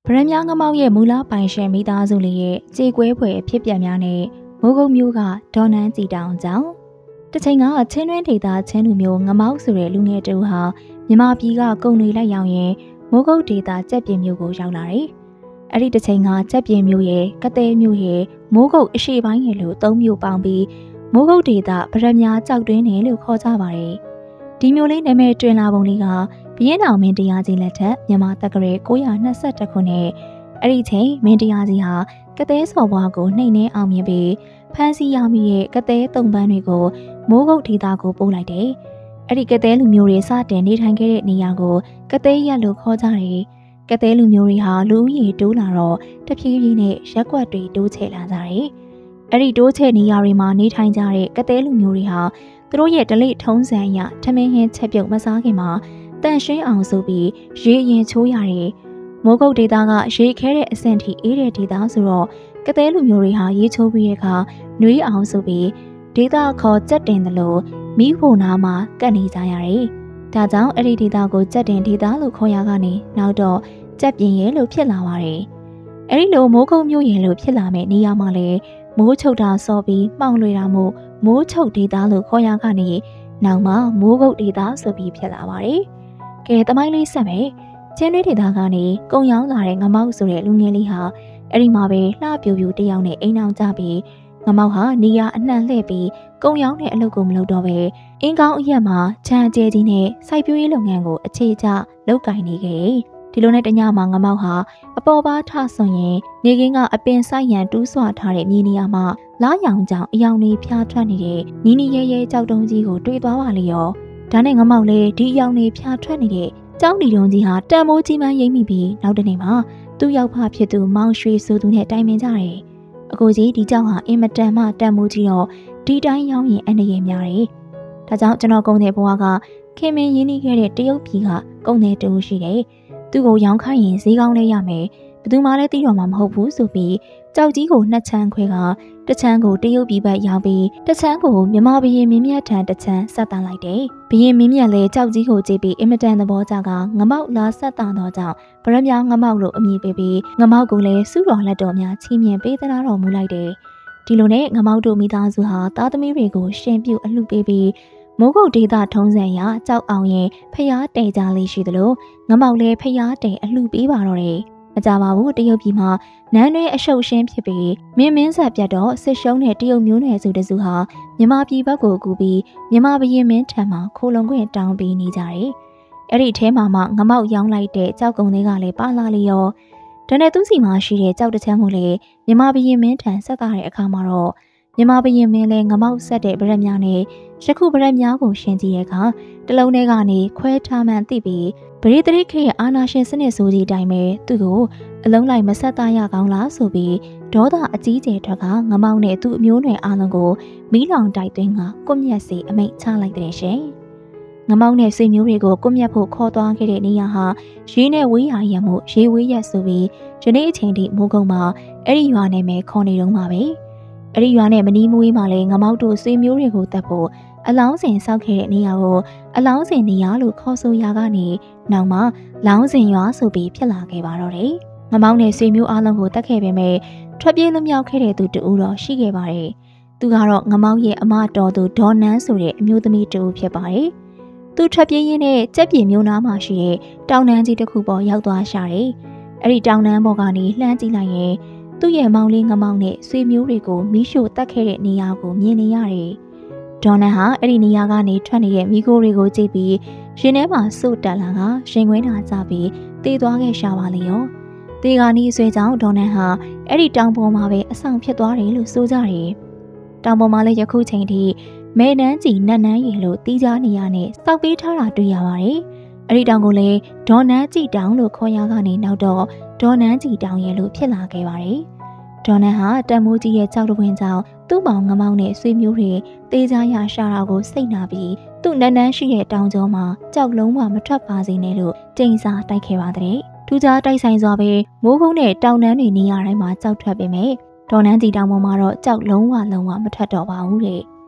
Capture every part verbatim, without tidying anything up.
ဗရမ်းများငမောက်ရဲ့မူလပိုင်ရှင်မိသားစုလေးရဲ့ကြေကွဲဖွယ်ဖြစ်ပျက်များနဲ့မိုးကုတ်မျိုးကဒေါ်နန်းကြည်တောင်ကြောင့်တစ်ချိန်ကချင်းတွင်းဒေသချင်းလူမျိုးငမောက်ဆိုတဲ့လူငယ်တူဟာမြန်မာပြည်ကကုန်တွေလိုက်ရောက်ရင်မိုးကုတ်ဒေသကြက်ပြင်းမျိုးကိုရောက်လာတယ်။အဲ့ဒီတစ်ချိန်ကကြက်ပြင်းမျိုးရဲ့ကတဲ့မျိုးရဲ့မိုးကုတ်အရှိပိုင်းရဲ့လို့သုံးမျိုးပေါင်းပြီးမိုးကုတ်ဒေသဗရမ်းများကြောက်တွင်းတယ်လို့ခေါ်ကြပါတယ်။ဒီမျိုးလေးနာမည်တွင်လာပုံလေးကဘီရင်တော်မင်းတရားကြီးလက်ထက်မြန်မာတက္ကရာ၉၂၁ခုနှစ်အဲ့ဒီချိန်မင်းတရားကြီးဟာကတဲ့စော်ဘွားကိုနှိမ်နှင်းအောင်မြင်ပြီးဖမ်းဆီးရမိရဲ့ကတဲ့တုံပန်းတွေကိုမိုးကုတ်ဒေသကိုပို့လိုက်တယ်။အဲ့ဒီကတဲ့လူမျိုးတွေစတင်နေထိုင်ခဲ့တဲ့နေရာကိုကတဲ့ရက်လို့ခေါ်ကြတယ်။ကတဲ့လူမျိုးတွေဟာလူဦးရေတိုးလာတော့တဖြည်းဖြည်းနဲ့ရက်ကွက်တွေတိုးချဲ့လာကြတယ်။အဲ့ဒီတိုးချဲ့နေရာတွေမှာနေထိုင်ကြတဲ့ကတဲ့လူမျိုးတွေဟာသူတို့ရဲ့ဓလေ့ထုံးစံအရထမင်းဟင်းချက်ပြုတ်မစားခင်မှာတန်ရှင်းအောင်ဆိုပြီးရေရင်ချိုးရတယ်။မိုးကုတ်ဒေသကရေခဲတဲ့အဆင့်ထိအေးတဲ့ဒေသဆိုတော့ကတဲ့လူမျိုးတွေဟာရေချိုးပြီးတဲ့အခါနှွေးအောင်ဆိုပြီးဒေသခေါ်ကြက်တင်တယ်လို့မိဖို့နာမှာကတ်နေကြရတယ်။ဒါကြောင့်အဲ့ဒီဒေသကိုကြက်တင်ဒေသလို့ခေါ်ရကနေနောက်တော့ကြက်ပြင်းရဲလို့ဖြစ်လာပါတယ်။အဲ့ဒီလိုမိုးကုတ်မျိုးရင်လို့ဖြစ်လာမဲ့နေရာမှာလေမိုးချုပ်တာစောပြီးမှောင်လွေတာမို့မိုးချုပ်ဒေသလို့ခေါ်ရကနေနောက်မှမိုးကုတ်ဒေသဆိုပြီးဖြစ်လာပါတယ်။ကဲတမိုင်းလေးဆက်မယ်ချင်းတွင်းဒေသကနေကုံရောင်းလာတဲ့ငမောက်ဆိုတဲ့လူငယ်လေးဟာအဲ့ဒီမှာပဲလှပြူပြူတယောက်နဲ့အိမ်အောင်ကြပြီးငမောက်ဟာနေရအနှံ့လှည့်ပြီးကုံရောင်းတဲ့အလုပ်ကိုမလုပ်တော့ပဲအင်းကောင်းအရက်မှာခြံကျဲကြီးနဲ့စိုက်ပျိုးရေးလုပ်ငန်းကိုအခြေချလုပ်ကိုင်နေခဲ့ဒီလိုနဲ့တညမှာငမောက်ဟာအပေါ်ပါထဆွန်ရင်နေကင်းကအပင်ဆိုင်ရန်တူးဆွထားတဲ့မြေနေရာမှာလားရောင်ကြောင်အယောင်လေးဖျားထွက်နေတဲ့နီးနီးရဲရဲကြောက်တုံးကြီးကိုတွေ့သွားပါလေရောဒါနဲ့ငမောက်လေးဒီအယောင်လေးဖျားထွက်နေတဲ့ကျောင်းဒီတုံးကြီးဟာတန်မိုးကြီးမှရိမ့်မိပြီးနောက်တနေ့မှာသူ့ရောက်ဖဖြစ်သူမောင်ရွှေဆိုသူနဲ့တိုင်ပင်ကြတယ်။အကိုကြီးဒီကျောင်းဟာအင်မတန်မှတန်မိုးကြီးတော့ဒီတိုင်းရောင်းရင်အန္တရာယ်များတယ်။ဒါကြောင့်ကျွန်တော်ကုန်တဲ့ဘဝကခင်မင်းရင်းနှီးခဲ့တဲ့တရုတ်ပြည်ကကုန်တဲ့တူရှိတယ်။သူ့ကိုရောင်းခိုင်းရင်ဈေးကောင်းလဲရမယ်။ဘယ်သူမှလည်းသိတော့မှာမဟုတ်ဘူးဆိုပြီးကြောက်ကြီးကိုနှစ်ချမ်းခွဲကတစ်ချမ်းကိုတရုတ်ပြည်ဘက်ရောက်ပြီးတစ်ချမ်းကိုမြန်မာဘရင်မင်းမြတ်ထံတစ်ချမ်းဆက်တန်းလိုက်တယ်။ဘရင်မင်းမြတ်လည်းကြောက်ကြီးကိုကြည့်ပြီးအင်မတန်သဘောကျကငမောက်လာဆက်တန်းတော့ကြောင့်ဗရမ်းများငမောက်လို့အမည်ပေးပြီးငမောက်ကိုလည်းစုတော်လက်တော်များချီးမြှင့်ပေးသနာတော်မူလိုက်တယ်။ဒီလိုနဲ့ငမောက်တို့မိသားစုဟာသားသမီးတွေကိုရှင်ပြုအလှပေးပြီးမိုးကုတ်ဒေသထုံးစံရကြောက်အောင်ရင်ဖျားတဲကြလေးရှိသလိုငမောက်လည်းဖျားတဲအလှပေးပါတော့တယ်။မကြပါဘူးတရုတ်ပြည်မှာနန်းတွင်းအရှုပ်ရှင်းဖြစ်ပြီးမင်းမင်းဆက်ပြတ်တော့စစ်ရှုံးတဲ့တရုတ်မျိုးနွယ်စုတစုဟာမြန်မာပြည်ဘက်ကိုကူပြီးမြန်မာဘရင်မင်းထံမှာခိုလုံခွင့်တောင်းပေးနေကြတယ်။အဲ့ဒီအဲမှာမှငမောက်ရောင်းလိုက်တဲ့ကြောက်ကုံတွေကလည်းပါလာလျော။ဒါနဲ့သူစီမှာရှိတဲ့ကြောက်တစ်ချမ်းကိုလည်းမြန်မာဘရင်မင်းထံဆက်တာတဲ့အခါမှာတော့မြန်မာဘရင်မင်းလည်းငမောက်ဆက်တဲ့ဗရက်များနဲ့ယခုဗရက်များကိုရှင်းကြည့်တဲ့အခါတလုံးထဲကနေခွဲထားမှန်သိပြီးပရိသတိခေရဲ့အာနာရှင်စနစ်ဆိုကြီးတိုင်းပဲသူ့ကိုအလုံးလိုက်မဆက်သားရကောင်းလားဆိုပြီးဒေါသအကြီးကျယ်ထွက်ကငမောက်နဲ့သူ့အမျိုးနွယ်အားလုံးကိုမီးလောင်တိုက်သွင်းကကွပ်မျက်စီအမိန့်ချလိုက်တဲ့ရှင်ငမောက်နဲ့ဆွေမျိုးတွေကိုကွပ်မျက်ဖို့ခေါ်သွားခဲ့တဲ့နေရာဟာရေးနဲ့ဝေးရရမှုရေးဝေးရက်ဆိုပြီးယနေ့အချိန်ထိမိုးကုံမှာအဲ့ဒီရွာနဲ့ပဲခေါ်နေတော့မှာပဲအဲ့ဒီရွာနဲ့မနီးမဝေးမှာလည်းငမောက်တို့ဆွေမျိုးတွေကိုတတ်ဖို့အလောင်းစင်ဆောက်ခဲ့တဲ့နေရာကိုအလောင်းစင်နေရာလို့ခေါ်ဆိုရာကနေနောက်မှလောင်းစင်ရွာဆိုပြီးဖြစ်လာခဲ့ပါတော့တယ်။ငမောင်းနဲ့ဆွေမျိုးအားလုံးကိုတတ်ခဲ့ပေမဲ့ထွက်ပြေးလွတ်မြောက်ခဲ့တဲ့သူတူတော့ရှိခဲ့ပါတယ်။သူကတော့ငမောင်းရဲ့အမတော်သူဒေါ်နန်းဆိုတဲ့အမျိုးသမီးတူဖြစ်ပါတယ်။သူထွက်ပြေးရင်းနဲ့ကြက်ပြေမျိုးနားမှာရှိတဲ့တောင်တန်းကြီးတစ်ခုပေါ်ရောက်သွားရှာတယ်။အဲ့ဒီတောင်တန်းပေါ်ကနေလှမ်းကြည့်လိုက်ရင်သူ့ရဲ့မောင်လေးငမောင်းနဲ့ဆွေမျိုးတွေကိုမီးရှို့တတ်ခဲ့တဲ့နေရာကိုမြင်နေရတယ်။ဒေါ်နန်ဟာအဲ့ဒီနေရာကနေထွက်နေတဲ့မိခိုးတွေကိုကြည့်ပြီးရင်ထဲမှာစို့တက်လာကရင်ခွင်းနာကြပြီးတေးသွားခဲ့ရှာပါလေရောတေးကနီးဆွဲကြောင့်ဒေါ်နန်ဟာအဲ့ဒီတောင်ပေါ်မှာပဲအဆောင်ဖြစ်သွားတယ်လို့ဆိုကြတယ်တောင်ပေါ်မှာလည်းယခုချိန်ထိမဲနန်းကြီးနတ်နန်းရီလို့တီးကြနေရနဲ့စောက်ပေးထားတာတွေ့ရပါတယ်အဲ့ဒီတောင်ကိုလည်းဒေါ်နန်းကြီးတောင်လို့ခေါ်ရကနေနောက်တော့ဒေါ်နန်းကြီးတောင်ရဲ့လို့ဖြစ်လာခဲ့ပါတယ်ဒေါ်နန်ဟာတန်မိုးကြီးရဲ့ကြောက်တပွင့်ကြောင့်သူ့မောင်ငမောင်းနဲ့ဆွေမျိုးတွေတေးကြရရှာတာကိုစိတ်နာပြီးသူ့နန်းနန်းရှိတဲ့တောင်ကျောမှာကြောက်လုံးဝမထွက်ပါစေနဲ့လို့ကျိန်စာတိုက်ခဲ့ပါတဲ့ထူးခြားတိုက်ဆိုင်စွာပဲမိုးကုန်းနဲ့တောင်တန်းတွေနေရာတိုင်းမှာကြောက်ထွက်ပေမဲ့ဒေါ်နန်းကြီးတောင်ပေါ်မှာတော့ကြောက်လုံးဝလုံးဝမထွက်တော့ပါဘူးတဲ့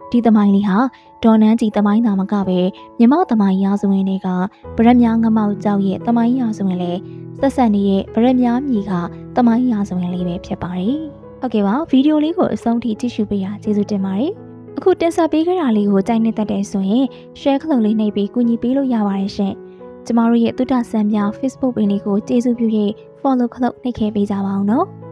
ဒီသမိုင်းလေးဟာဒေါ်နန်းကြီးသမိုင်းသာမကပဲမြမသမိုင်းရာဇဝင်တွေကဗရက်များငမောက်ကြောက်ရဲ့သမိုင်းရာဇဝင်လေးဆက်ဆက်နေတဲ့ဗရက်များမြေကသမိုင်းရာဇဝင်လေးပဲဖြစ်ပါတယ်။ဟုတ်ကဲ့ပါဗီဒီယိုလေးကိုအဆုံးထိကြည့်ရှုပေးရကျေးဇူးတင်ပါတယ်။အခုတင်ဆက်ပေးခဲ့တာလေးကိုကြိုက်နေတတ်တဲ့ဆိုရင် share ခလုံးလေးနှိပ်ပြီးကူညီပေးလို့ရပါတယ်ရှင်။ကျမတို့ရဲ့သုတဆန်းများ Facebook page လေးကိုကျေးဇူးပြု၍ follow ခလုံးနှိပ်ခဲ့ပေးကြပါအောင်နော်။